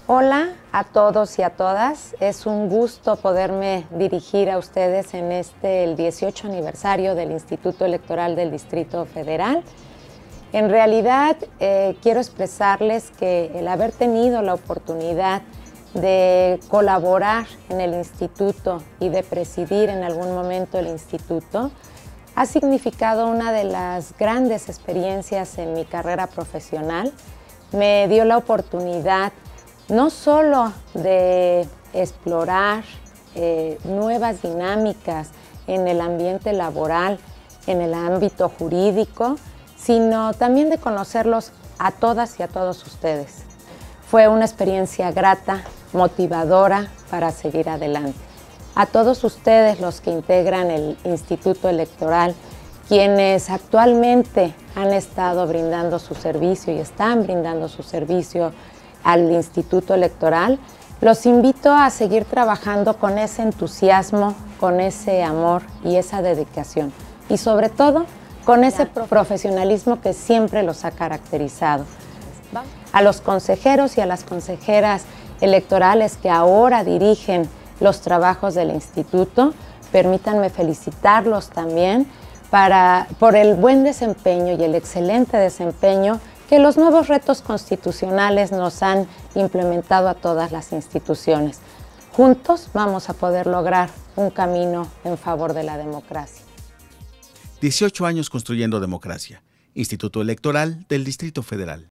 Hola a todos y a todas. Es un gusto poderme dirigir a ustedes en el 18 aniversario del Instituto Electoral del Distrito Federal. En realidad, quiero expresarles que el haber tenido la oportunidad de colaborar en el instituto y de presidir en algún momento el instituto ha significado una de las grandes experiencias en mi carrera profesional. Me dio la oportunidad no solo de explorar nuevas dinámicas en el ambiente laboral, en el ámbito jurídico, sino también de conocerlos a todas y a todos ustedes. Fue una experiencia grata, motivadora para seguir adelante. A todos ustedes, los que integran el Instituto Electoral, quienes actualmente han estado brindando su servicio y están brindando su servicio al Instituto Electoral, los invito a seguir trabajando con ese entusiasmo, con ese amor y esa dedicación, y sobre todo con ese profesionalismo que siempre los ha caracterizado. A los consejeros y a las consejeras electorales que ahora dirigen los trabajos del instituto, permítanme felicitarlos también por el buen desempeño y el excelente desempeño que los nuevos retos constitucionales nos han implementado a todas las instituciones. Juntos vamos a poder lograr un camino en favor de la democracia. 18 años construyendo democracia. Instituto Electoral del Distrito Federal.